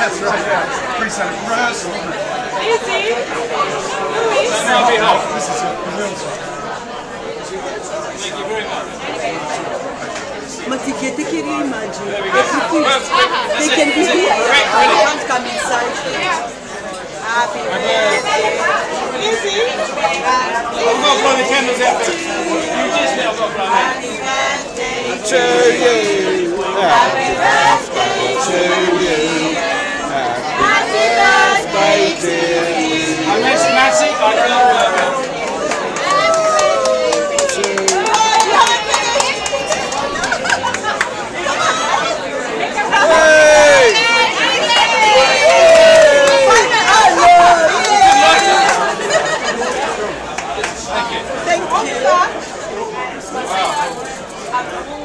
That's right, yeah. Pre-Senate rehearsal, isn't it? Easy. This is the real song. Thank you very much. Ma ti chiede che immagini? They can be here. I can't come inside. Happy birthday. Easy. I've got to blow the candles out there. You just now got to blow them. Happy birthday to you. Happy birthday To you. Happy birthday to you. I miss Nancy. I can't Thank you.